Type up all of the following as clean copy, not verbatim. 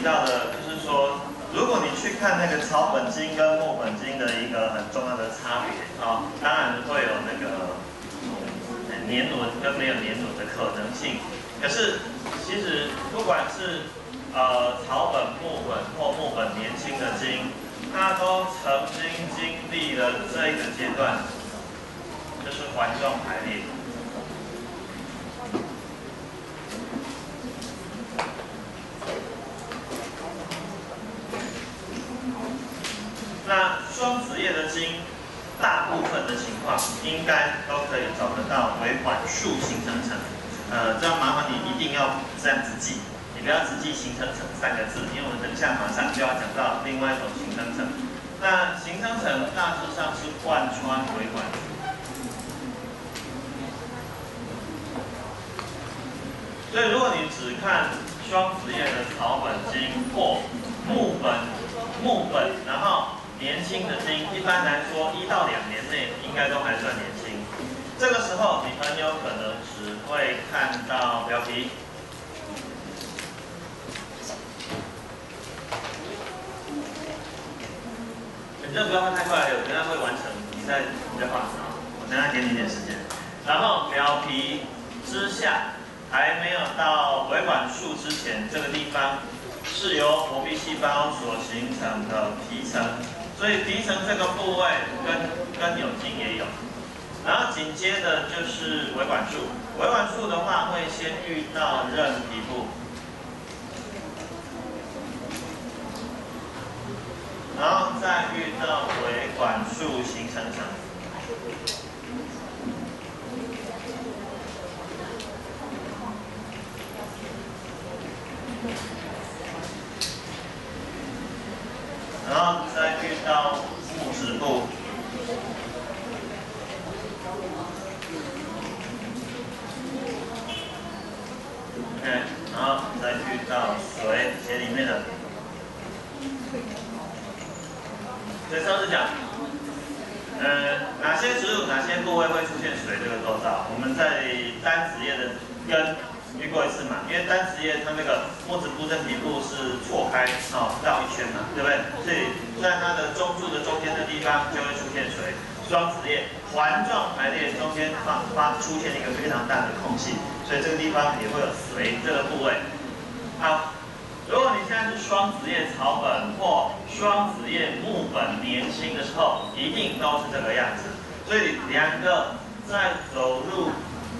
到的，就是说，如果你去看那个草本茎跟木本茎的一个很重要的差别啊、当然会有那个年轮跟没有年轮的可能性。可是其实不管是草本、木本或木本年轻的茎，它都曾经经历了这个阶段，就是环状排列。那双子叶的茎，大部分的情况应该都可以找得到为管束形成层。这样麻烦你一定要这样子记，你不要只记形成层3个字，因为我们等一下马上就要讲到另外一种形成层。那形成层大致上是贯穿维管束。所以如果你只看双子叶的草本茎或木本，然后年轻的茎，一般来说1到2年内应该都还算年轻。这个时候你很有可能只会看到表皮。你这不要画太快了，我等下会完成，你再画啊，我等下给你一点时间。然后表皮之下还没有到维管束之前，这个地方是由活壁细胞所形成的皮层。所以皮层这个部位跟有茎也有，然后紧接着就是维管束。维管束的话会先遇到韧皮部，然后再遇到维管束形成层。然后再遇到木质部，然后再遇到水血里面的。所以上次讲，哪些植物哪些部位会出现水这个构造，我们在单子叶的根遇过一次嘛，因为单子叶它那个木质部韧皮部是错开绕一圈嘛，对不对？所以在它的中柱的中间的地方就会出现水。双子叶环状排列中间出现一个非常大的空隙，所以这个地方也会有水这个部位。好，如果你现在是双子叶草本或双子叶木本年轻的时候，一定都是这个样子。所以2个在走入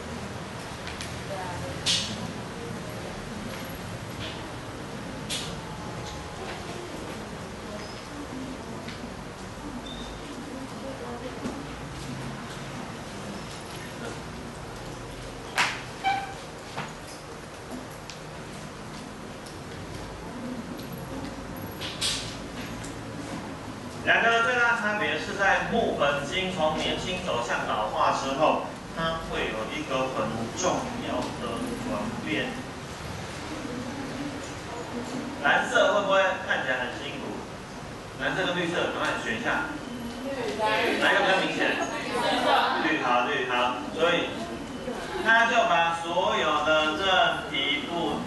2个最大差别是在木本茎从年轻走向老化之后，它会有一个很重要的转变。蓝色会不会看起来很辛苦？蓝色跟绿色，赶快选一下。哪一个比较明显？绿，好。所以它就把所有的韧皮部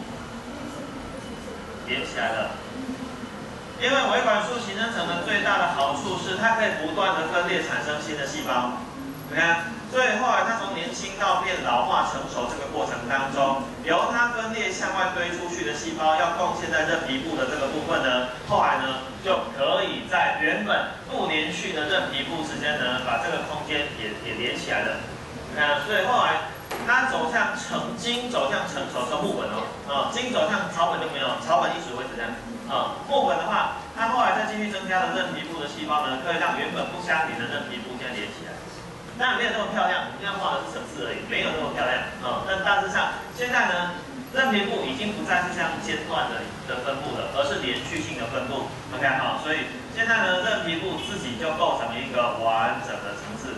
连起来了。因为维管束形成层的最大的好处是，它可以不断的分裂产生新的细胞。你看，所以后来它从年轻到变老化成熟这个过程当中，由它分裂向外堆出去的细胞要贡献在韧皮部的这个部分呢，后来呢就可以在原本不连续的韧皮部之间呢，把这个空间也连起来了。所以后来它走向茎走向成熟是木本茎走向草本就没有，草本一直维持这样。木本的话，它后来再继续增加的韧皮部的细胞呢，可以让原本不相连的韧皮部现在连起来。当然没有那么漂亮，我们现在画的是层次而已，没有那么漂亮但大致上，现在呢，韧皮部已经不再是这样间断的分布了，而是连续性的分布。OK 所以现在呢，韧皮部自己就构成一个完整的层次。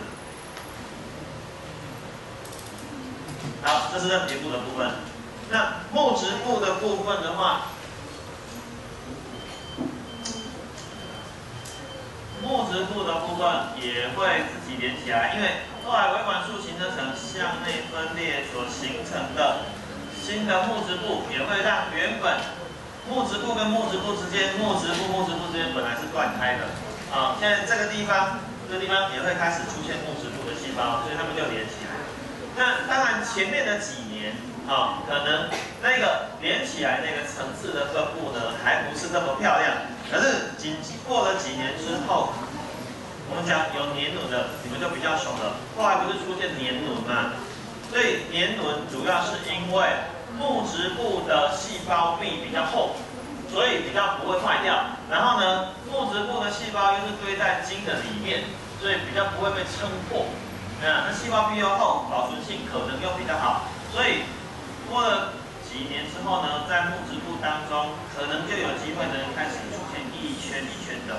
好，这是韧皮部的部分。那木质部的部分的话，木质部的部分也会自己连起来，因为后来维管束形成层向内分裂所形成的新的木质部，也会让原本木质部跟木质部之间，木质部之间本来是断开的，啊，现在这个地方也会开始出现木质部的细胞，所以它们就连起来。那当然前面的几年，啊，可能那个连起来那个层次的分布呢，还不是那么漂亮。可是过了几年之后，我们讲有年轮的，你们就比较熟了。后来不是出现年轮吗？所以年轮主要是因为木质部的细胞壁比较厚，所以比较不会坏掉。然后呢，木质部的细胞又是堆在茎的里面，所以比较不会被撑破。那细胞壁又厚，保存性可能又比较好。所以过了几年之后呢，在木质部当中，可能就有机会呢开始出现一圈一圈的。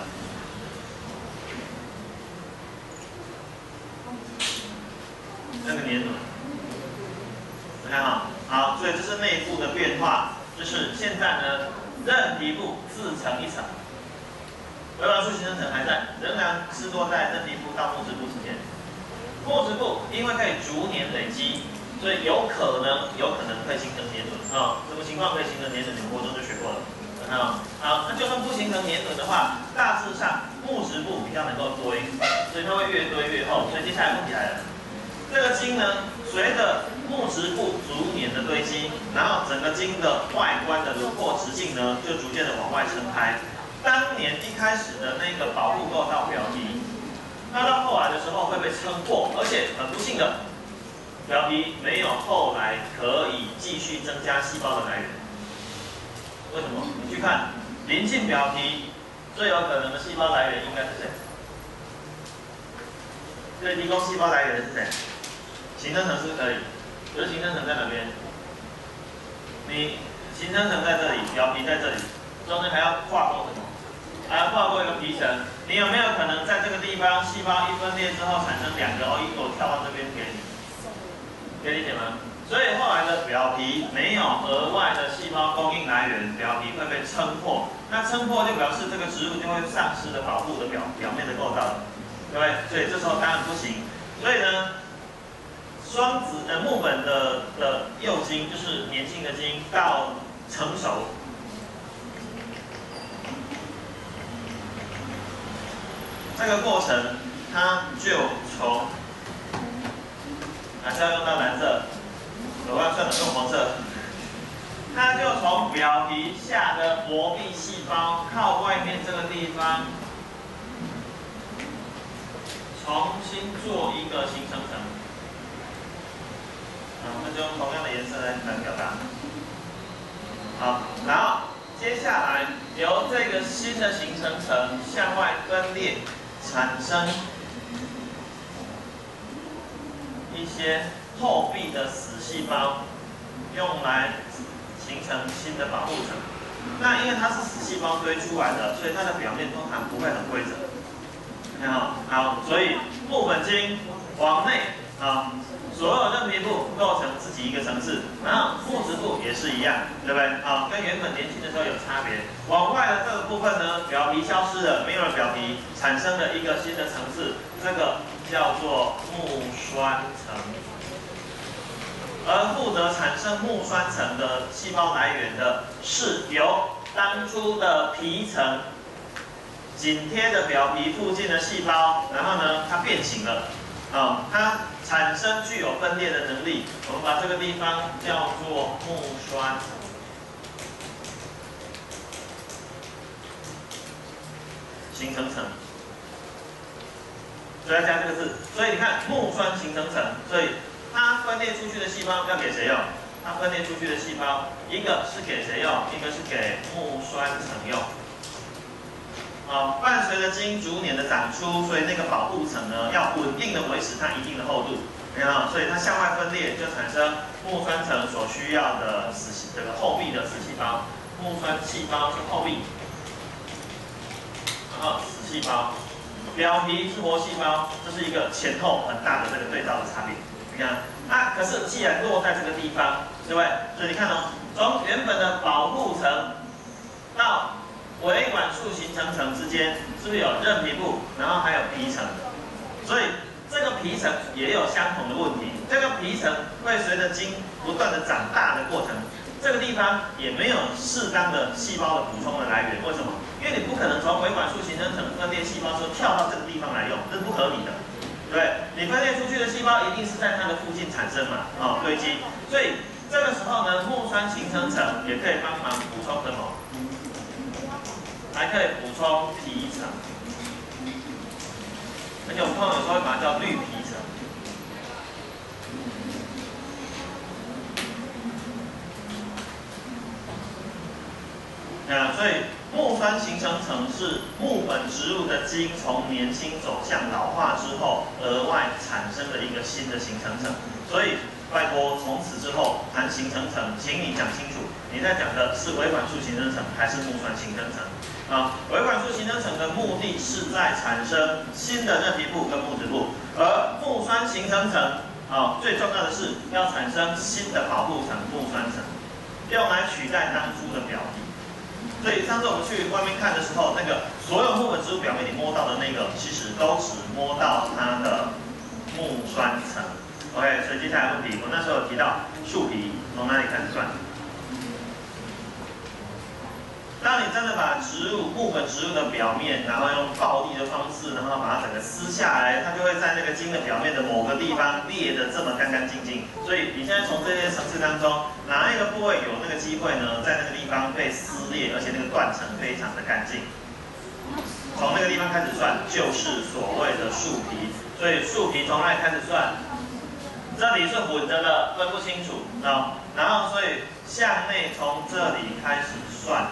那个年轮，你看哈，好，所以这是内部的变化，就是现在呢，韧皮部自成一层，微管束形成层还在，仍然是落在韧皮部到木质部之间。木质部因为可以逐年累积，所以有可能可以形成年轮啊。什么情况可以形成年轮？你们国中就学过了。好，那就算不形成年轮的话，大致上木质部比较能够堆，所以它会越堆越厚。所以接下来问题来了。这个茎呢，随着木质部逐年的堆积，然后整个茎的外观的轮廓直径呢，就逐渐的往外撑开。当年一开始的那个保护构造表皮，它到后来的时候会被撑破，而且很不幸的，表皮没有后来可以继续增加细胞的来源。为什么？你去看邻近表皮，最有可能的细胞来源应该是谁？最提供细胞来源的是谁？形成层是可以，可是形成层在哪边？你形成层在这里，表皮在这里，中间还要跨过什么？还要跨过一个皮层。你有没有可能在这个地方，细胞一分裂之后产生两个一个跳到这边给你？可以理解吗？所以后来的表皮没有额外的细胞供应来源，表皮会被撑破。那撑破就表示这个植物就会丧失了保护的表面的构造，对不对？所以这时候当然不行。所以呢，木本的幼茎就是年轻的茎到成熟，这个过程它就从还是要用到蓝色，我要算了用黄色，它就从表皮下的膜壁细胞靠外面这个地方，重新做一个形成层。那就用同样的颜色来表达。好，然后接下来由这个新的形成层向外分裂，产生一些后壁的死细胞，用来形成新的保护层。那因为它是死细胞堆出来的，所以它的表面通常不会很规则。看好，好，所以木本茎往内啊。所有韧皮部构成自己一个层次，然后木质部也是一样，对不对？啊，跟原本年轻的时候有差别。往外的这个部分呢，表皮消失了，没有了表皮，产生了一个新的层次，这个叫做木栓层。而负责产生木栓层的细胞来源的是由当初的皮层紧贴着表皮附近的细胞，然后呢，它变形了。它产生具有分裂的能力，我们把这个地方叫做木栓层。形成层，所以要加这个字。所以你看木栓形成层，所以它分裂出去的细胞要给谁用？它分裂出去的细胞，一个是给谁用？一个是给木栓层用。伴随着茎逐年的长出，所以那个保护层呢，要稳定的维持它一定的厚度，你看所以它向外分裂就产生木栓层所需要的这个厚壁的死细胞。木栓细胞是厚壁，然后死细胞，表皮是活细胞，这是一个前后很大的这个对照的差别。你看，可是既然落在这个地方，对不对？所以你看从原本的保护层到微管束形成层之间是不是有韧皮部，然后还有皮层？所以这个皮层也有相同的问题。这个皮层会随着茎不断的长大的过程， 这个地方也没有适当的细胞的补充的来源。为什么？因为你不可能从维管束形成层分裂细胞之后跳到这个地方来用，这是不合理的。对，你分裂出去的细胞一定是在它的附近产生嘛，堆积。所以这个时候呢，木栓形成层也可以帮忙补充什么？还可以补充皮层，而且我们通常有时候会把它叫绿皮层。所以木栓形成层是木本植物的基因从年轻走向老化之后额外产生的一个新的形成层。所以拜托，从此之后谈形成层，请你讲清楚，你在讲的是维管束形成层还是木栓形成层？维管束形成层的目的是在产生新的韧皮部跟木质部，而木栓形成层最重要的是要产生新的保护层木栓层，用来取代当初的表皮。所以上次我们去外面看的时候，那个所有木本植物表面你摸到的那个，其实都只摸到它的木栓层。OK， 所以接下来问题，我那时候有提到树皮从哪里开始算？当你真的把木本植物的表面，然后用暴力的方式，然后把它整个撕下来，它就会在那个茎的表面的某个地方裂得这么干干净净。所以你现在从这些层次当中，哪一个部位有那个机会呢？在那个地方被撕裂，而且那个断层非常的干净。从那个地方开始算，就是所谓的树皮。所以树皮从哪里开始算？这里是混着的，分不清楚然后所以向内从这里开始算。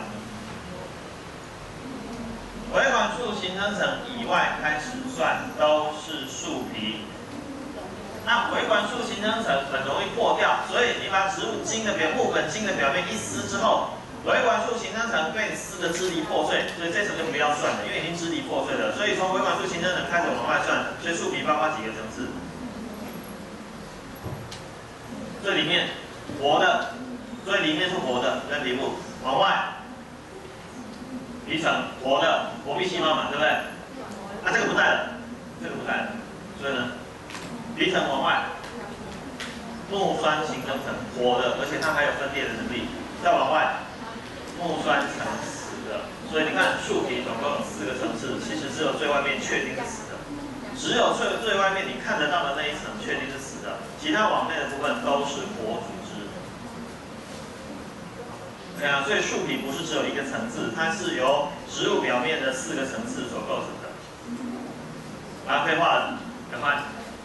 维管束形成层以外开始算都是树皮。那维管束形成层很容易破掉，所以你把植物木本茎的表面一撕之后，维管束形成层被你撕得支离破碎，所以这层就不要算了，因为已经支离破碎了。所以从维管束形成层开始往外算，所以树皮包括几个层次？最里面活的，最里面是活的韧皮部，往外。皮层活的活壁细胞嘛，对不对？这个不在了，这个不在了，所以呢，皮层往外，木栓形成层活的，而且它还有分裂的能力。再往外，木栓层死的。所以你看树皮总共有4个层次，其实只有最外面确定是死的，只有最外面你看得到的那一层确定是死的，其他往内的部分都是活组织。所以树皮不是只有一个层次，它是由植物表面的4个层次所构成的。可以画了，赶快。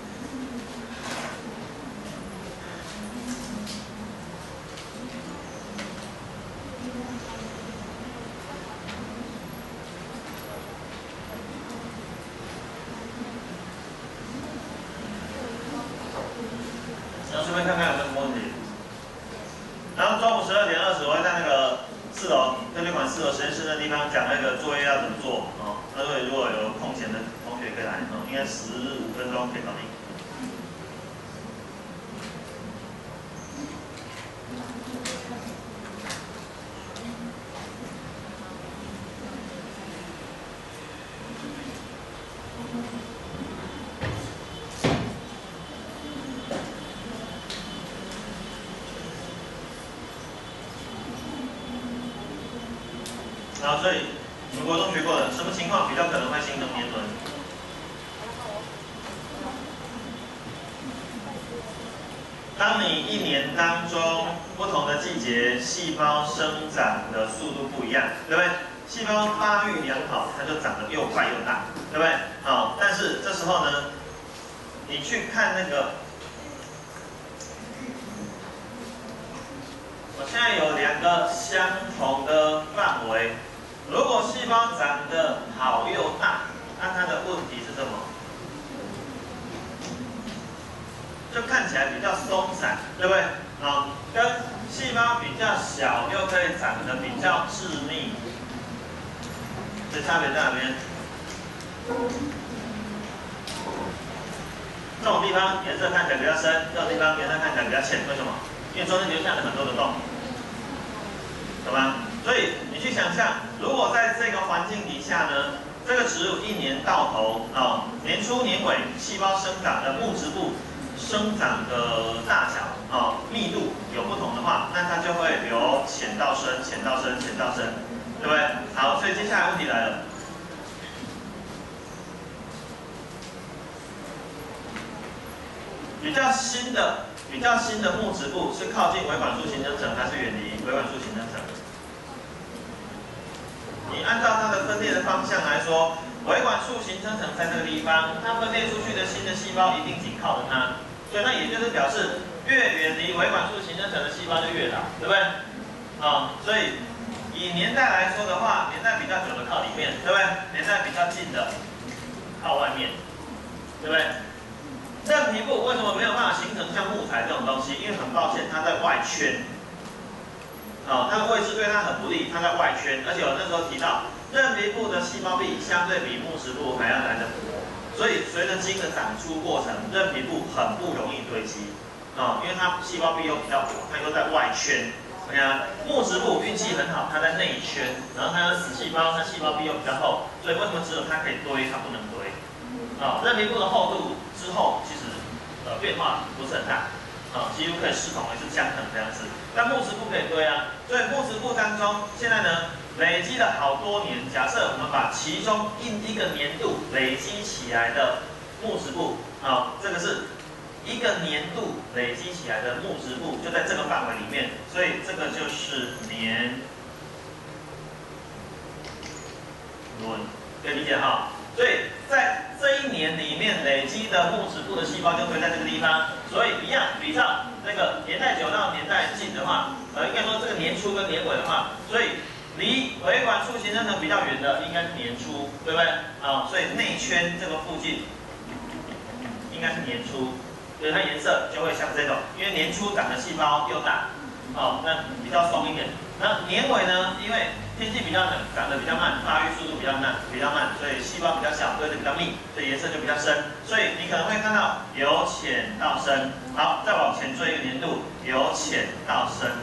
然后顺便看看有没有什么问题。然后中午12点20，我会在那个4楼科学馆4楼实验室那地方讲那个作业要怎么做那如果有空闲的同学可以来应该15分钟可以搞定。所以你们国中学过的，什么情况比较可能会形成年轮？当你一年当中不同的季节，细胞生长的速度不一样，对不对？细胞发育良好，它就长得又快又大，对不对？但是这时候呢，你去看那个，我现在有2个相同的范围。如果细胞长得好又大，那它的问题是什么？就看起来比较松散，对不对？跟细胞比较小又可以长得比较致密，这差别在哪边？这种地方颜色看起来比较深，这种地方颜色看起来比较浅，为什么？因为中间留下了很多的洞，懂吗？所以你去想象，如果在这个环境底下呢，这个植物一年到头年初年尾细胞生长的木质部生长的大小密度有不同的话，那它就会由浅到深，浅到深，浅到深，对不对？好，所以接下来问题来了。比较新的木质部是靠近维管束形成层，还是远离维管束形成层？你按照它的分裂的方向来说，维管束形成层在这个地方，它分裂出去的新的细胞一定紧靠着它，所以那也就是表示越远离维管束形成层的细胞就越老，对不对？所以以年代来说的话，年代比较久的靠里面，对不对？年代比较近的靠外面，对不对？韧皮部为什么没有办法形成像木材这种东西？因为很抱歉，它在外圈，它的位置对它很不利，它在外圈。而且我那时候提到，韧皮部的细胞壁相对比木质部还要来得薄，所以随着基因的长出过程，韧皮部很不容易堆积，因为它细胞壁又比较薄，它又在外圈。你看木质部运气很好，它在内圈，然后它的死细胞，它细胞壁又比较厚，所以为什么只有它可以堆，它不能堆？韧皮部的厚度之后其实变化不是很大，几乎可以视同为是相等这样子。但木质部可以堆啊，所以木质部当中现在呢累积了好多年。假设我们把其中一个年度累积起来的木质部，这个是一个年度累积起来的木质部，就在这个范围里面，所以这个就是年轮，可以理解哈。所以在这一年里面累积的木质部的细胞就堆在这个地方，所以一样比照那个年代久到年代近的话，应该说这个年初跟年尾的话，所以离维管束形成层比较远的应该是年初，对不对？所以内圈这个附近应该是年初，所以它颜色就会像这种，因为年初长的细胞又大，那比较松一点。那年尾呢，因为天气比较冷，长得比较慢，发育速度比较慢，所以细胞比较小，堆得比较密，所以颜色就比较深。所以你可能会看到由浅到深。好，再往前追一个年度，由浅到深。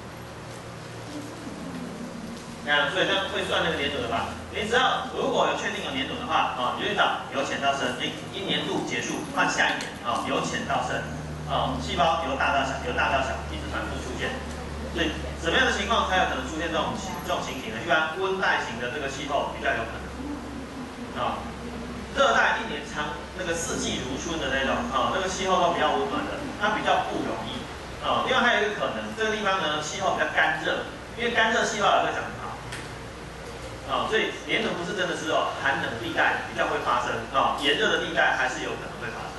所以这样会算那个年度的吧？你只要如果有确定有年度的话，你就去找由浅到深，一年度结束换下一年，由浅到深，细胞由大到小，由大到小，一直反复出现。所以什么样的情况才有可能出现这种情形呢？一般温带型的这个气候比较有可能。热带一年长那个四季如春的那种，那个气候都比较温暖的，它比较不容易。另外还有一个可能，这个地方呢气候比较干热，因为干热细胞也会长得好。所以年轮不是真的是寒冷地带比较会发生，炎热的地带还是有可能会发生。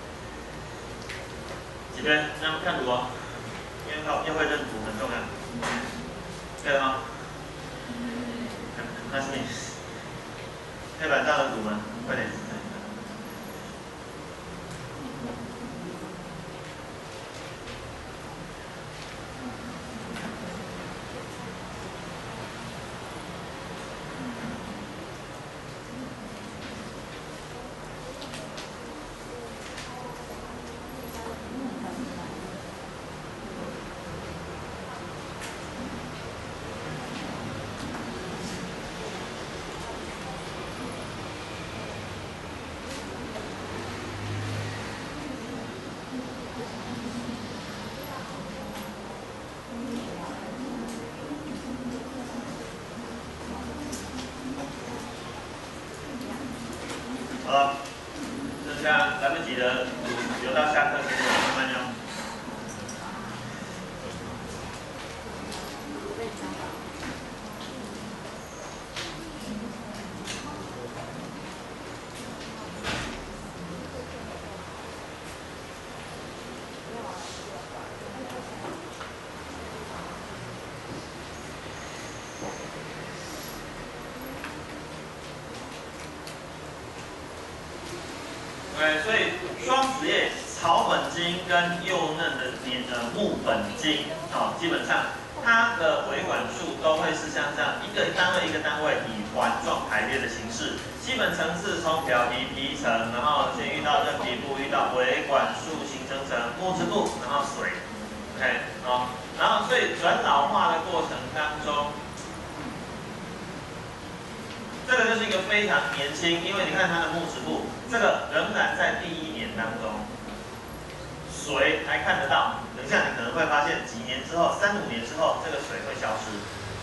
这边那么看图因为要会认图很重要，可以了吗？那是你黑板上的图吗？快点。好了，剩下来不及的留到下课时间慢慢用。所以双子叶草本茎跟幼嫩的木本茎，基本上它的维管束都会是像这样一个单位一个单位以环状排列的形式。基本层次从表皮皮层，然后先遇到韧皮部，遇到维管束形成层、木质部，然后水 ，OK， 然后所以转老化的过程当中。这个就是一个非常年轻，因为你看它的木质部，这个仍然在第一年当中， 水还看得到，等一下你可能会发现几年之后，3、5年之后，这个水会消失。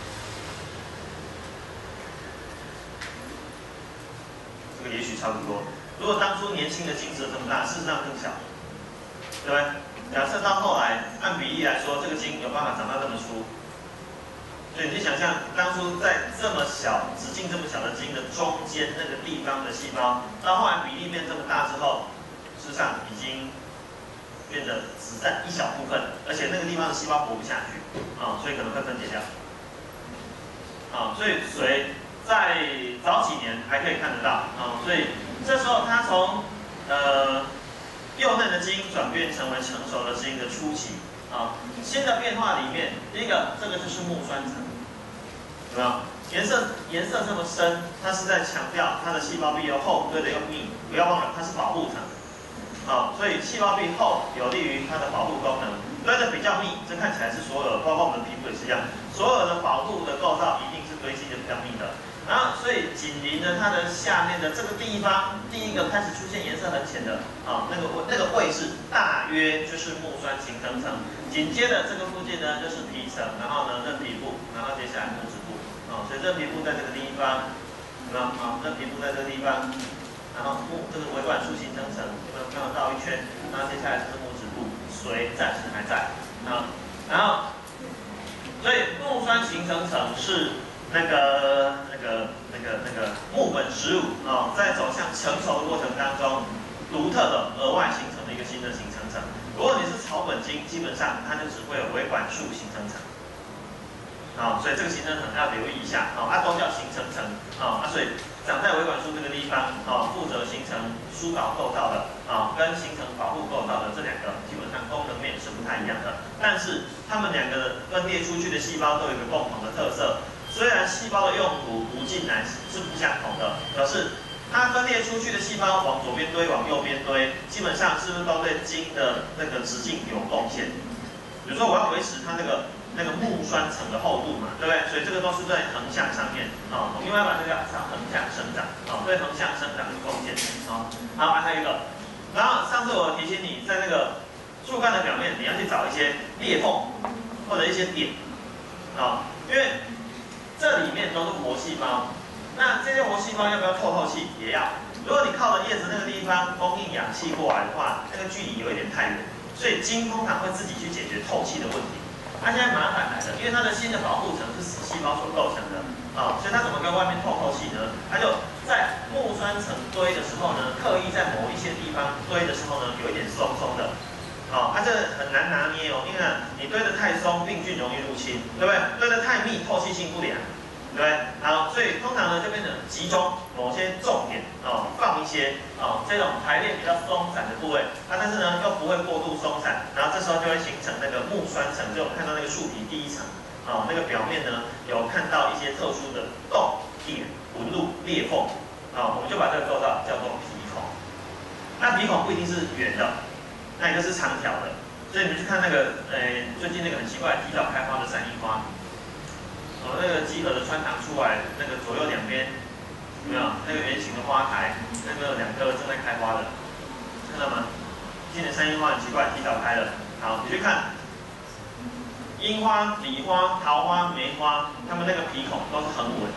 这个也许差不多。如果当初年轻的精子这么大，事实上更小，对不对？假设到后来按比例来说，这个精有办法长到这么粗，所以你就想象当初在这么小、直径这么小的精的中间那个地方的细胞，到后来比例变这么大之后，事实上已经变得只占一小部分，而且那个地方的细胞活不下去所以可能会分解掉。所以水在早几年还可以看得到所以这时候它从幼嫩的精转变成为成熟的精的初期新的变化里面，第一个这个就是木栓层，有没有？颜色这么深，它是在强调它的细胞壁又厚，堆的又密，不要忘了它是保护层。所以细胞壁厚有利于它的保护功能，堆的比较密，这看起来是所有，包括我们的皮肤也是一样，所有的保护的构造一定是堆积的比较密的。然后，所以紧邻着它的下面的这个地方，第一个开始出现颜色很浅的那个位置，大约就是木栓形成层。紧接着这个附近呢就是皮层，然后呢韧皮部，然后接下来木质部所以韧皮部在这个地方，有没有韧皮部在这个地方。然后这个维管束形成层，有没有看到绕一圈？然后接下来就是木质部，水暂时还在然后，所以木栓形成层是那个木本植物在走向成熟的过程当中，独特的额外形成的一个新的形成层。如果你是草本精，基本上它就只会有维管束形成层。所以这个形成层要留意一下都叫形成层所以长在维管束这个地方负责形成疏导构造的跟形成保护构造的这两个，基本上功能面是不太一样的。但是它们两个分裂出去的细胞都有一个共同的特色，虽然细胞的用途不尽然是不相同的，可是它分裂出去的细胞往左边堆，往右边堆，基本上是不是都对精的那个直径有贡献？比如说我要维持它那个木栓层的厚度嘛，对不对？所以这个都是在横向上面我们应该把这个叫横向生长对横向生长有贡献好，还有一个，然后上次我提醒你，在那个树干的表面，你要去找一些裂缝或者一些点因为这里面都是活细胞，那这些活细胞要不要透气？也要。如果你靠着叶子那个地方供应氧气过来的话，那个距离有一点太远，所以精通常会自己去解决透气的问题。它现在麻烦来了，因为它的新的保护层是死细胞所构成的所以它怎么跟外面透气呢？它就在木栓层堆的时候呢，刻意在某一些地方堆的时候呢，有一点松松的它这很难拿捏因为你堆得太松，病菌容易入侵，对不对？堆得太密，透气性不良。对不对？好，所以通常呢就变成集中某些重点放一些这种排列比较松散的部位但是呢又不会过度松散，然后这时候就会形成那个木栓层，就我们看到那个树皮第一层那个表面呢有看到一些特殊的洞、点、纹路、裂缝我们就把这个构造叫做皮孔。那皮孔不一定是圆的，那一个是长条的，所以你们去看那个最近那个很奇怪提早开花的山樱花。那个集合的穿堂出来，那个左右两边有没有那个圆形的花台？那个2颗正在开花的，看到吗？今年山樱花很奇怪，提早开了。好，你去看樱花、梨花、桃花、梅花，它们那个皮孔都是横纹。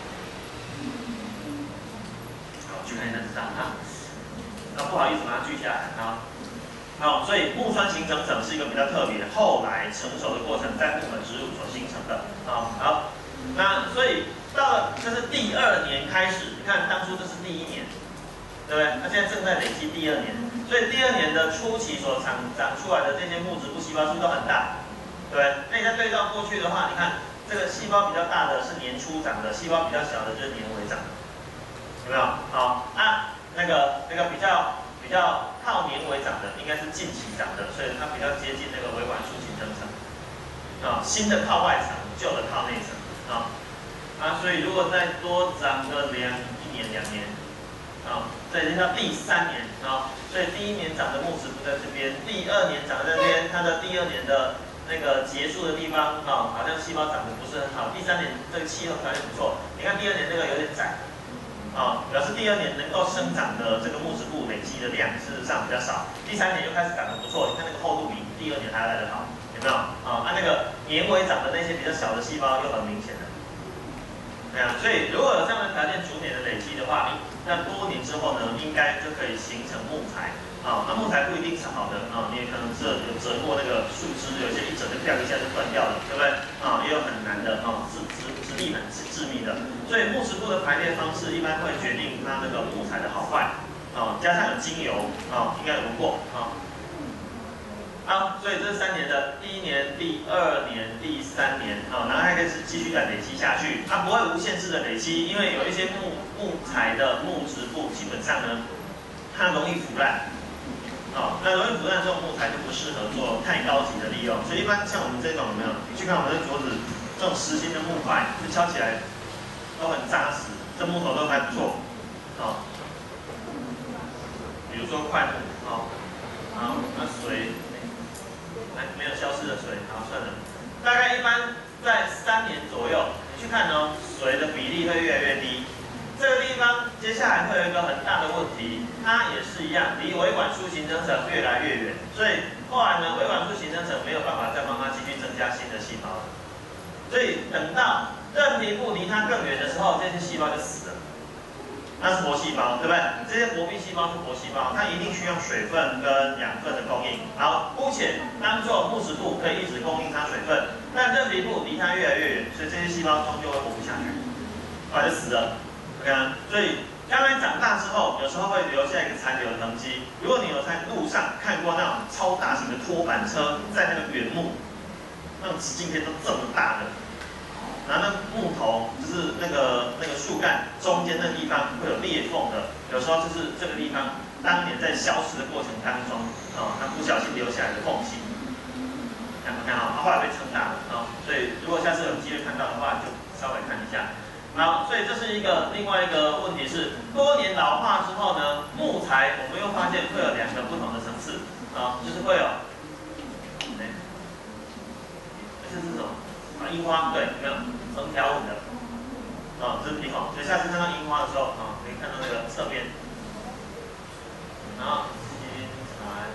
好，去看一下就知道不好意思，把它锯下来所以木栓形成层是一个比较特别，后来成熟的过程在木本植物所形成的好。那所以到了这是第2年开始，你看当初这是第1年，对不对？那现在正在累积第2年，所以第2年的初期所长出来的这些木质部细胞是不是都很大？对不对？那你再对照过去的话，你看这个细胞比较大的是年初长的，细胞比较小的就是年尾长的，有没有？那个比较靠年尾长的应该是近期长的，所以它比较接近那个维管束形成层新的靠外层，旧的靠内层。所以如果再多长个1年2年这已经到第3年所以第1年长的木质部在这边，第2年长在这边，它的第2年的那个结束的地方好像细胞长得不是很好，第3年这个气候条件不错，你看第2年那个有点窄表示第2年能够生长的这个木质部累积的量事实上比较少，第3年又开始长得不错，你看那个厚度比第2年还要来得好，有没有？那个年尾长的那些比较小的细胞又很明显的。所以如果有这样的条件逐年的累积的话，那多年之后呢，应该就可以形成木材。那木材不一定是好的你也可能是有折过那个树枝，有些一折就掉一下就断掉了，对不对？也有很难的质地很致密的。所以木质部的排列方式一般会决定它那个木材的好坏。加上有精油应该有闻过所以这是3年的，第1年、第2年、第3年然后还可以继续再累积下去，它不会无限制的累积，因为有一些木材的木质部基本上呢，它容易腐烂那容易腐烂这种木材就不适合做太高级的利用，所以一般像我们这种有没有？你去看我们的桌子，这种实心的木块，就敲起来都很扎实，这木头都还不错比如说块木那水。没有消失的水，好，算了。大概一般在3年左右，你去看水的比例会越来越低。这个地方接下来会有一个很大的问题，它也是一样，离维管束形成层越来越远，所以后来呢，维管束形成层没有办法再帮它继续增加新的细胞了。所以等到韧皮部离它更远的时候，这些细胞就死了。那是活细胞，对不对？这些活壁细胞是活细胞，它一定需要水分跟养分的供应。好，姑且当做木质部可以一直供应它水分，但韧皮部离它越来越远，所以这些细胞终究会活不下去，后来就死了。OK 所以将来长大之后，有时候会留下一个残留的痕迹。如果你有在路上看过那种超大型的拖板车，在那个原木，那种直径片都这么大的。然后那木头就是那个树干中间那地方会有裂缝的，有时候就是这个地方当年在消失的过程当中它不小心留下来的缝隙，看它后来被撑大了所以如果下次有机会看到的话，就稍微看一下。好，所以这是另外一个问题是，多年老化之后呢，木材我们又发现会有2个不同的层次就是会有，这是什么？樱花对，有没有横条纹的？这是皮孔。所以下次看到樱花的时候可以看到那个侧边。然后新材，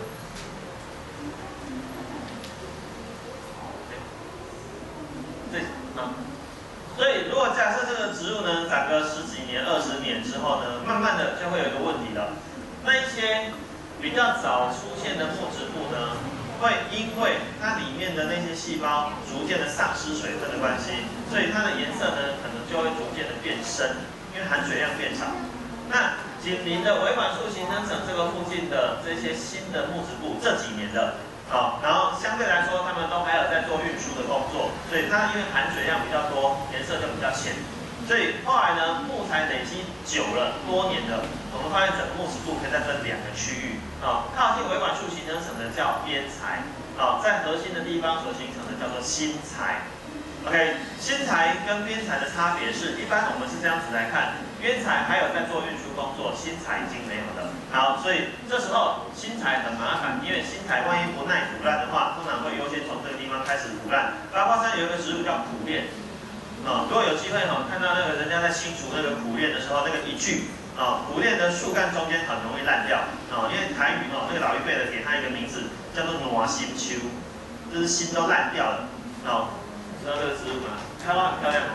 所以如果假设这个植物呢长个10几年、20年之后呢，慢慢的就会有一个问题了。那一些比较早出现的木质部呢？会因为它里面的那些细胞逐渐的丧失水分的关系，所以它的颜色呢可能就会逐渐的变深，因为含水量变少。那紧邻的维管束形成层这个附近的这些新的木质部，这几年的然后相对来说他们都还有在做运输的工作，所以它因为含水量比较多，颜色就比较浅。所以后来呢，木材累积久了多年的，我们发现整个木质部可以再分2个区域靠近维管束形成层的叫边材在核心的地方所形成的叫做心材。OK， 心材跟边材的差别是，一般我们是这样子来看，边材还有在做运输工作，心材已经没有了。好，所以这时候心材很麻烦，因为心材万一不耐腐烂的话，通常会优先从这个地方开始腐烂。包括上有一个植物叫苦楝。如果有机会看到那个人家在新竹那个苦楝的时候，那个一句苦楝的树干中间很容易烂掉因为台语那个老一辈的给它一个名字叫做暖心秋，就是心都烂掉了知道这个植物吗？开花很漂亮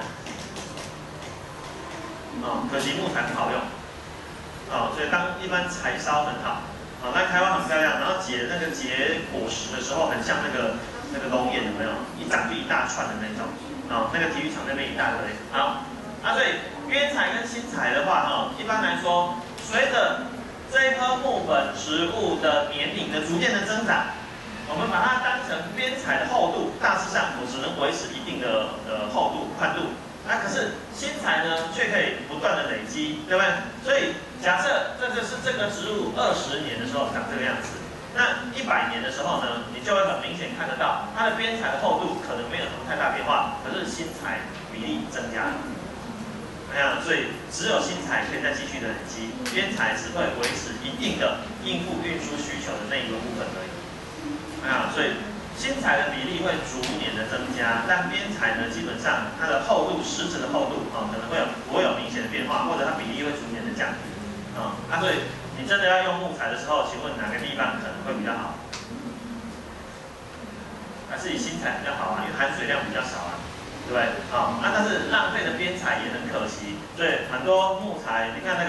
可惜木材不好用所以一般柴烧很好那开花很漂亮，然后结果实的时候很像那个龙眼，有没有？一长就一大串的那种那个体育场那边一大堆。好，所以边材跟心材的话一般来说，随着这一棵木本植物的年龄的逐渐的增长，我们把它当成边材的厚度，大致上只能维持一定的厚度、宽度。可是心材呢，却可以不断的累积，对不对？所以假设这个植物20年的时候长这个样子，那100年的时候呢，你就会很明显看得到它的边材的厚度可能没有什么太大变化，可是心材比例增加了。所以只有心材可以再继续的累积，边材只会维持一定的应付运输需求的那一个部分而已。所以心材的比例会逐年的增加，但边材呢，基本上它的厚度实质的厚度可能不会有明显的变化，或者它比例会逐年降所以你真的要用木材的时候，请问哪个地方可能会比较好？还是以新材比较好啊，因为含水量比较少啊，对不对？但是浪费的边材也很可惜，所以很多木材，你看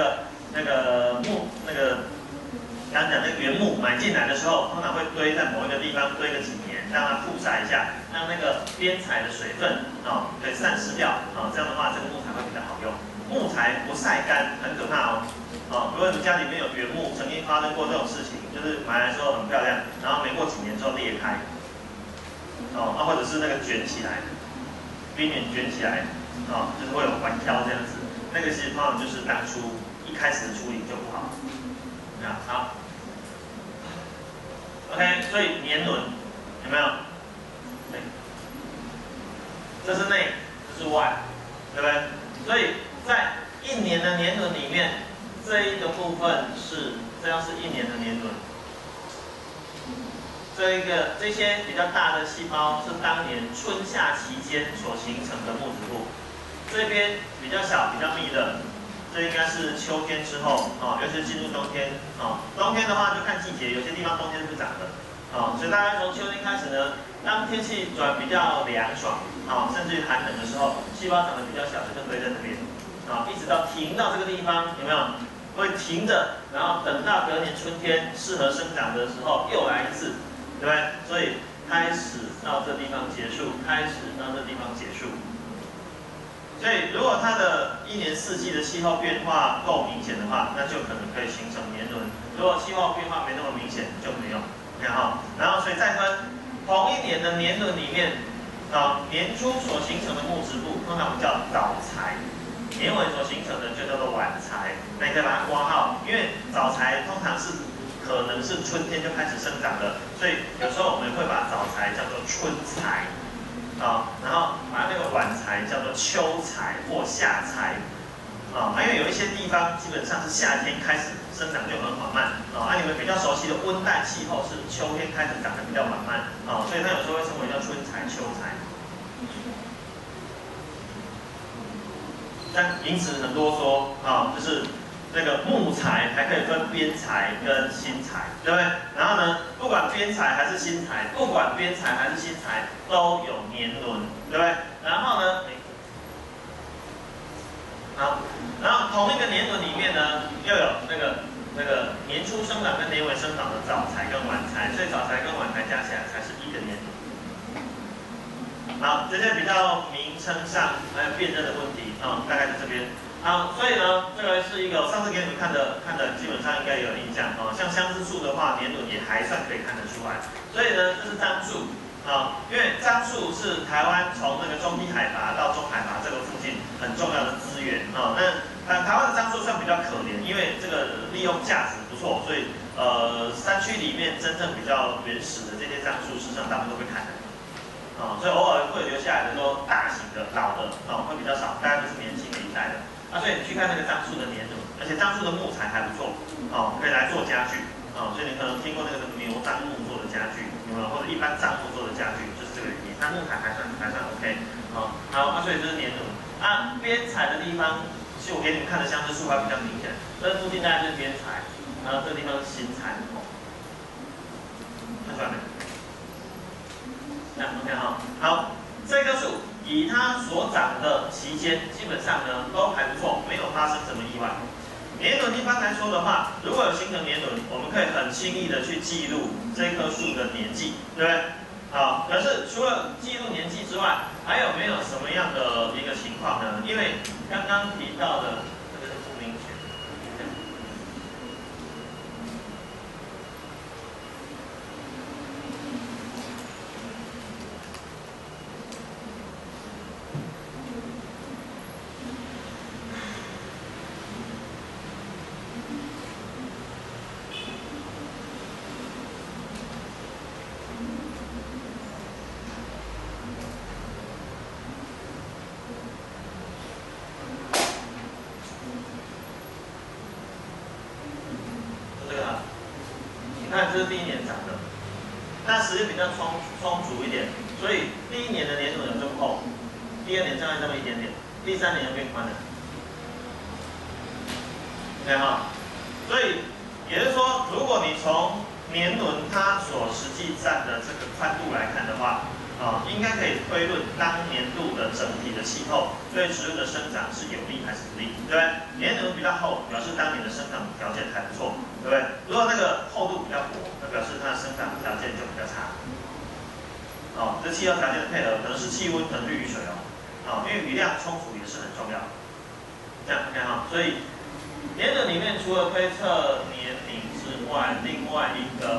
刚讲那个原木买进来的时候，通常会堆在某一个地方堆个几年，让它曝晒一下，让那个边材的水分可以散失掉这样的话这个木材会比较好用。木材不晒干很可怕如果你家里面有原木，曾经发生过这种事情，就是买来之后很漂亮，然后没过几年之后裂开，或者是那个卷起来，边缘卷起来就是会有环挑这样子，那个其实通常就是当初一开始的处理就不好。好 ，OK， 所以年轮有没有？对，这是内，这是外，对不对？所以在一年的年轮里面，这一个部分这样是一年的年轮。这些比较大的细胞是当年春夏期间所形成的木质部，这边比较小、比较密的。这应该是秋天之后尤其是进入冬天冬天的话就看季节，有些地方冬天是不长的所以大概从秋天开始呢，当天气转比较凉爽甚至于寒冷的时候，细胞长得比较小的就堆在这边一直到停到这个地方，有没有？会停着，然后等到隔年春天适合生长的时候又来一次，对不对？所以开始到这地方结束，开始到这地方结束。所以，如果它的一年四季的气候变化够明显的话，那就可能可以形成年轮。如果气候变化没那么明显，就没有。然后所以再分同一年的年轮里面，年初所形成的木质部，通常我们叫早材；年尾所形成的就叫做晚材。那你可以把它括号，因为早材通常是可能是春天就开始生长的，所以有时候我们会把早材叫做春材。然后把那个晚材叫做秋材或夏材，因为有一些地方基本上是夏天开始生长就很缓慢，你们比较熟悉的温带气候是秋天开始长得比较缓慢，所以它有时候会称为叫春材、秋材。但名词很多说，就是那个木材还可以分边材跟新材，对不对？然后呢，不管边材还是新材，不管边材还是新材，都有年轮，对不对？然后呢，然后同一个年轮里面呢，又有那个年初生长跟年尾生长的早材跟晚材，所以早材跟晚材加起来才是一个年轮。好，这些比较名称上还有辨认的问题大概在这边。所以呢，这个是一个上次给你们看的，基本上应该有印象像相思树的话，年轮也还算可以看得出来。所以呢，这是樟树因为樟树是台湾从那个中低海拔到中海拔这个附近很重要的资源那台湾的樟树算比较可怜，因为这个利用价值不错，所以山区里面真正比较原始的这些樟树，事实上大部分都被砍了所以偶尔会留下来的都大型的老的会比较少，大概都是年轻的一代的。所以你去看那个樟树的年轮，而且樟树的木材还不错可以来做家具所以你可能听过那个什么牛樟木做的家具，有没有？或者一般樟木做的家具，就是这个原因。它木材还算 OK 好所以这是年轮边材的地方，其实我给你们看的相思树还比较明显，这附近大概就是边材，然后这个地方是新材看出来没？OK 好，这棵树以它所长的期间，基本上呢都还不错，没有发生什么意外。年轮一般来说的话，如果有形成年轮，我们可以很轻易的去记录这棵树的年纪，对不对？可是除了记录年纪之外，还有没有什么样的一个情况呢？因为刚刚提到的这个是不明显。这是第一年长的，那时间比较充足一点，所以第一年的年轮有这么厚，第二年大概这么一点点，第三年就变宽了。 对哈，所以也就是说，如果你从年轮它所实际占的这个宽度来看的话，应该可以推论当年度的整体的气候对植物的生长是有利还是不利，对不对？年轮比较厚，表示当年的生长条件还不错，对不对？如果那个厚度比较薄，那表示它的生长条件就比较差。这气候条件的配合可能是气温，可能是雨水因为雨量充足也是很重要。这样 OK 哈，所以年轮里面除了推测年龄之外，另外一个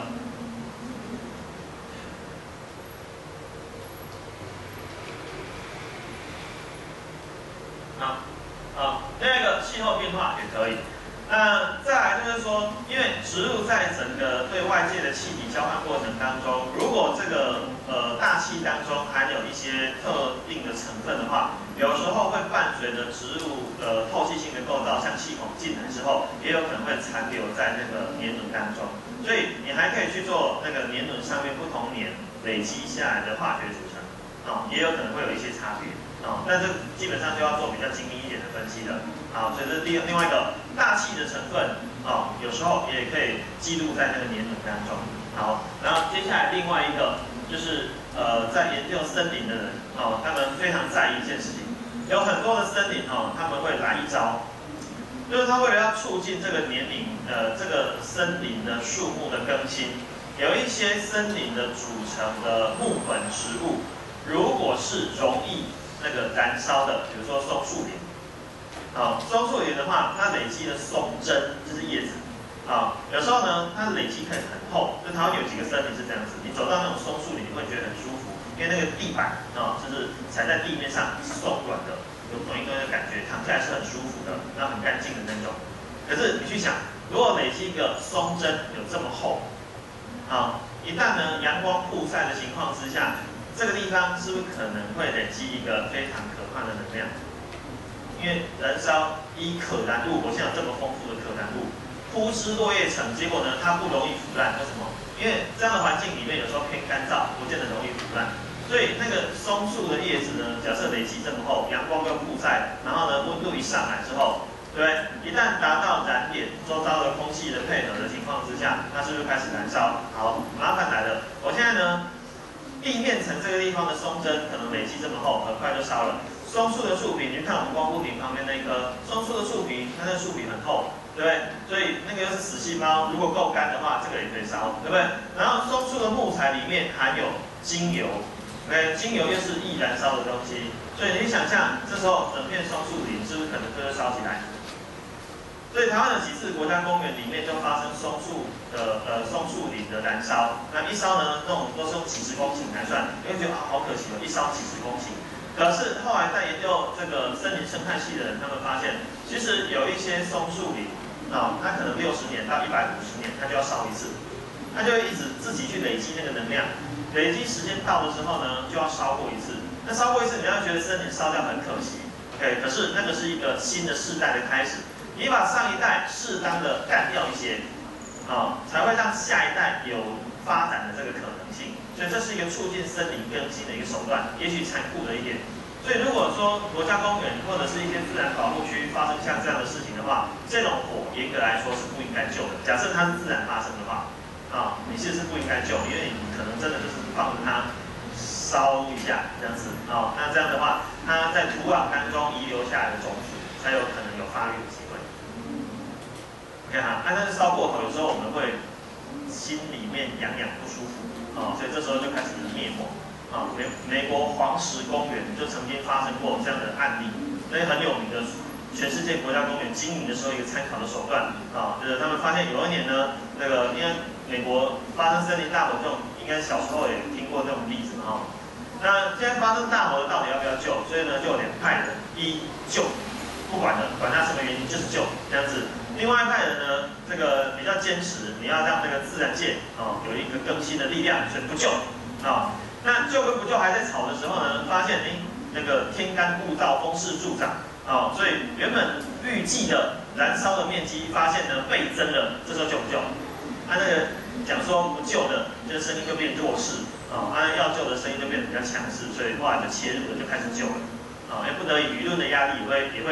另外一个气候变化也可以。那再来就是说，因为植物在整个对外界的气体交换过程当中，如果这个大气当中含有一些特定的成分的话，有时候会伴随着植物透气性的构造，像气孔进来之后，也有可能会残留在那个年轮当中。所以你还可以去做那个年轮上面不同年累积下来的化学组成，也有可能会有一些差别。但这基本上就要做比较精密一点的分析了。所以这是另外一个大气的成分，有时候也可以记录在那个年轮当中。好，然后接下来另外一个就是在研究森林的人，他们非常在意一件事情，有很多的森林他们会来一招，就是他为了要促进这个年龄这个森林的树木的更新，有一些森林的组成的木本植物，如果是容易那个燃烧的，比如说松树林，松树林的话，它累积的松针就是叶子，有时候呢，它累积可以很厚，就台湾有几个森林是这样子，你走到那种松树林，你会觉得很舒服，因为那个地板就是踩在地面上是松软的，有滚一滚的感觉，躺下来是很舒服的，然后很干净的那种。可是你去想，如果累积一个松针有这么厚，一旦呢阳光曝晒的情况之下，这个地方是不是可能会累积一个非常可怕的能量？因为燃烧可燃物，我现在有这么丰富的可燃物，铺施落叶层，结果呢它不容易腐烂，为什么？因为这样的环境里面有时候偏干燥，不见得容易腐烂。所以那个松树的叶子呢，假设累积这么厚，阳光又曝晒，然后呢温度一上来之后，对不对？一旦达到燃点，周遭的空气的配合的情况之下，它是不是开始燃烧？好，麻烦来了，我现在呢。地面层这个地方的松针可能累积这么厚，很快就烧了。松树的树皮，你看我们光复坪旁边那棵松树的树皮，它那树皮很厚，对不对？所以那个又是死细胞，如果够干的话，这个也可以烧，对不对？然后松树的木材里面含有精油，精油又是易燃烧的东西，所以你想象这时候整片松树林是不是可能就会烧起来？所以台湾的几次国家公园里面就发生松树林的燃烧，那一烧呢，那种都是用几十公顷来算，你会觉得好可惜一烧几十公顷。可是后来在研究这个森林生态系的人，他们发现，其实有一些松树林它可能60年到150年，它就要烧一次，它就会一直自己去累积那个能量，累积时间到的时候呢，就要烧过一次。那烧过一次，你要觉得森林烧掉很可惜 ，OK？ 可是那个是一个新的世代的开始。你把上一代适当的干掉一些，才会让下一代有发展的这个可能性。所以这是一个促进森林更新的一个手段，也许残酷的一点。所以如果说国家公园或者是一些自然保护区发生像这样的事情的话，这种火严格来说是不应该救的。假设它是自然发生的话，你是不应该救，因为你可能真的就是放着它烧一下这样子，那这样的话，它在土壤当中遗留下来的种子才有可能有发育的机会。OK 哈，但是烧过头，有时候我们会心里面痒痒不舒服，所以这时候就开始灭火。美国黄石公园就曾经发生过这样的案例，那很有名的，全世界国家公园经营的时候一个参考的手段，就是他们发现有一年呢，那个因为美国发生森林大火这种，应该小时候也听过这种例子嘛，那现在发生大火的到底要不要救？所以呢，就有两派人，一救，不管了，管他什么原因就是救这样子。另外一派人呢，这个比较坚持，你要让这个自然界有一个更新的力量，所以不救那救跟不救还在吵的时候呢，发现那个天干物燥，风势助长所以原本预计的燃烧的面积，发现呢倍增了，这时候救不救？那个讲说不救的，这个声音就变弱势要救的声音就变得比较强势，所以后来就切入了，就开始救了也不得已，舆论的压力也会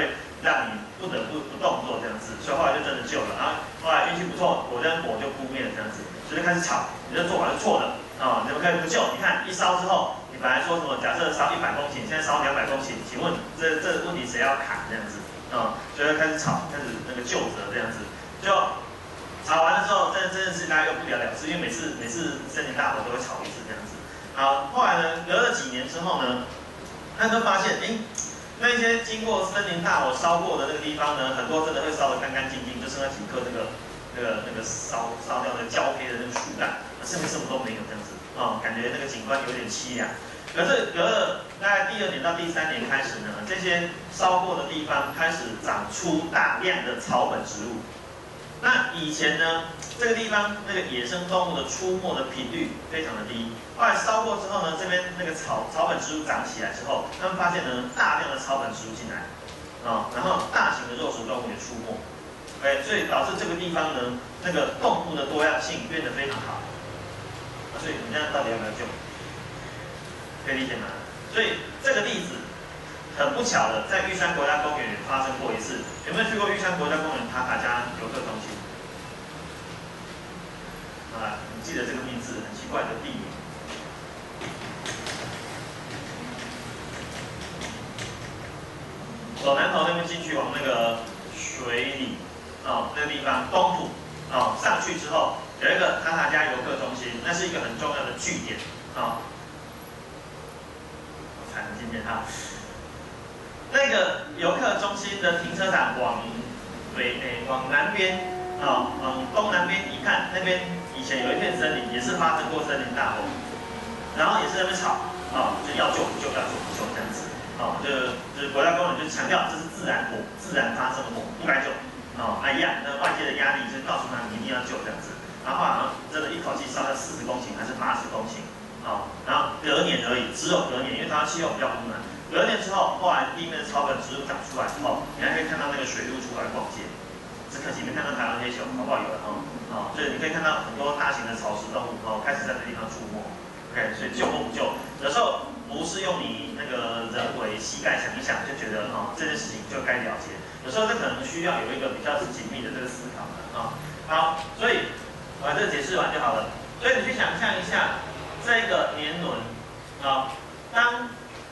让你不得不动作这样子，所以后来就真的救了。然后后来运气不错，果真火就扑灭了这样子，所以就开始吵，你这做法是错的啊，你们可以不救。你看一烧之后，你本来说什么，假设烧100公顷，现在烧200公顷，请问这问题谁要砍这样子啊？所以开始吵，开始那个就责这样子，就吵完了之后，这件事大家又不了了之，因为每次森林大火都会吵一次这样子。好，后来呢，隔了几年之后呢，他就发现，那些经过森林大火烧过的那个地方呢，很多真的会烧得干干净净，就剩那几棵那个烧掉的焦黑的那个树干，剩下什么都没有这样子啊，感觉那个景观有点凄凉。可是隔了大概第2年到第3年开始呢，这些烧过的地方开始长出大量的草本植物。那以前呢，这个地方那个野生动物的出没的频率非常的低。后来烧过之后呢，这边那个草本植物长起来之后，他们发现呢，大量的草本植物进来，然后大型的肉食动物也出没，所以导致这个地方呢，那个动物的多样性变得非常好。所以你现在到底要不要救？可以理解吗？所以这个例子很不巧的，在玉山国家公园也发生过一次。有没有去过玉山国家公园塔塔加游客中心？你记得这个名字，很奇怪的地名。走南头那边进去，往那个水里那个地方东埔上去之后，有一个塔塔加游客中心，那是一个很重要的据点我才能今天那个游客中心的停车场往南边往东南边一看，那边以前有一片森林，也是发生过森林大火，然后也是在那边吵就要救不救，要救不救这样子就是国家公园就强调这是自然火，自然发生的火，不该救一样，那外界的压力就告诉他你一定要救这样子，然后好像真的一口气烧到40公顷还是80公顷然后隔年而已，只有隔年，因为它气候比较温暖。隔年之后，后来地面的草本植物长出来之后，你还可以看到那个水鹿出来逛街。只可惜没看到台湾黑熊，好不好有所以你可以看到很多大型的草食动物开始在这地方出没。OK， 所以救或不救，有时候不是用你那个人为膝盖想一想就觉得这件事情就该了结，有时候这可能需要有一个比较紧密的这个思考的好，所以我把这个解释完就好了。所以你去想象一下这个年轮当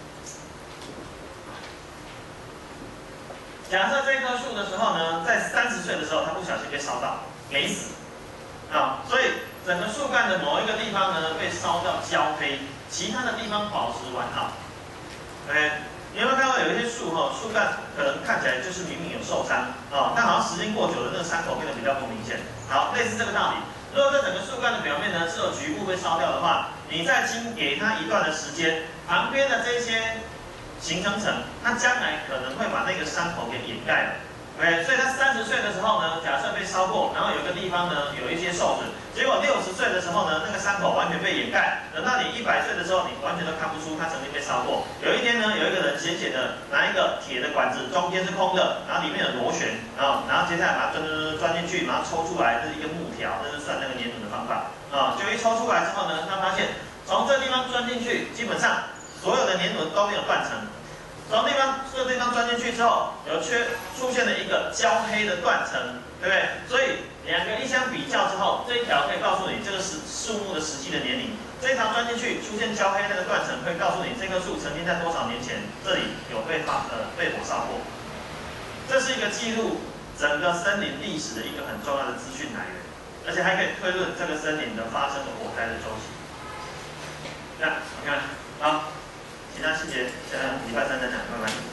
假设这棵树的时候呢，在30岁的时候，它不小心被烧到，没死所以整个树干的某一个地方呢被烧到焦黑，其他的地方保持完好。你有没有看到有一些树树干可能看起来就是明明有受伤但好像时间过久了，那个伤口变得比较不明显。好，类似这个道理。如果这整个树干的表面呢是有局部被烧掉的话，你再经给它一段的时间，旁边的这些形成层，它将来可能会把那个伤口给掩盖了。所以它30岁的时候呢，假设被烧过，然后有一个地方呢有一些受损，结果60岁的时候呢，那个伤口完全被掩盖。等到你100岁的时候，你完全都看不出它曾经被烧过。有一天呢，有一个人闲闲的拿一个铁的管子，中间是空的，然后里面有螺旋然后接下来把它钻进去，然后抽出来，这是一个木条，这是算那个年轮的方法就一抽出来之后呢，他发现从这地方钻进去，基本上所有的年轮都没有断层。从这个地方钻进去之后，出现了一个焦黑的断层，对不对？所以两个一相比较之后，这一条可以告诉你这个树木的实际的年龄。这一条钻进去出现焦黑那个断层，会告诉你这棵树曾经在多少年前这里有被火烧过。这是一个记录整个森林历史的一个很重要的资讯来源，而且还可以推论这个森林的发生的火灾的周期。这样，你看好。其他细节，礼拜3再讲，拜拜。